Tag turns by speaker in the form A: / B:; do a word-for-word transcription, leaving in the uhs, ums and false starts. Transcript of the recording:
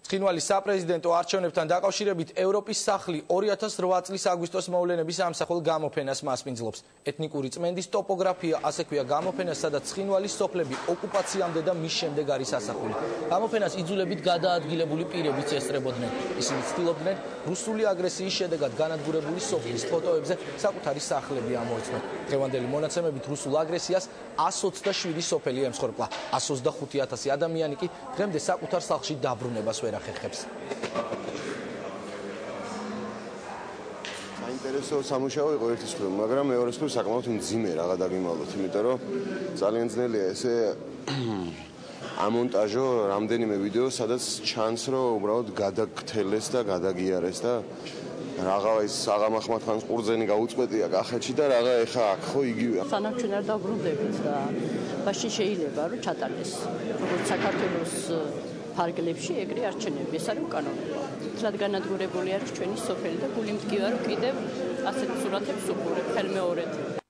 A: ცხინვალის საპრეზიდენტო არჩევნებთან დაკავშირებით ევროპის სახლი ორი ათას რვა წლის აგვისტოს მოვლენების ამსახველ გამოფენას მასპინძლობს. ეთნიკური წმენდის ტოპოგრაფია, ასე ქვია გამოფენას, სადაც ცხინვალის სოფლები ოკუპაციამდე და მის შემდეგ არის ასახული. გამოფენას იძულებით გადაადგილებული პირებიც ესწრებოდნენ. ისინი ცდილობდნენ რუსული აგრესიის შედეგად განადგურებული სოფლის ფოტოებზე საკუთარი სახლები ამოეცნონ. დღევანდელი მონაცემებით რუსულ აგრესიას ას ოცდაშვიდი სოფელი ემსხვერპლა. ას ოცდახუთი ათასი ადამიანი კი დღემდე საკუთარ სახლში დაბრუნებას ვერ ახერხებს.
B: საინტერესო სამუშაო იყო ერთის მხრივ, მაგრამ მეორეს მხრივ საკმაოდ მძიმე რაღა დაგიმალოთ, იმიტომ რომ ძალიან ძნელია ესე ამონტაჟო რამდენიმე ვიდეო, სადაც ჩანს, რომ უბრალოდ გადაგთელეს და გადაგიარეს და რაღა ის აღამ ახმათხანის ყურძენი გაუწყვეტია კახეთში და რაღა ეხა აქ ხო იგივეა.
C: სანამ ჩვენ არ დაბრუნდებით და მაშინ შეიძლება რომ ჩატარდეს როგორც საქართველოს ფარგლებში ეგრე არჩევნები, ეს არის უკანონო. თლად განადგურებული არის ჩვენი სოფელი და გული მდგივა რომ კიდევ ასეთ სურათებს უყურებ ხელმეორედ.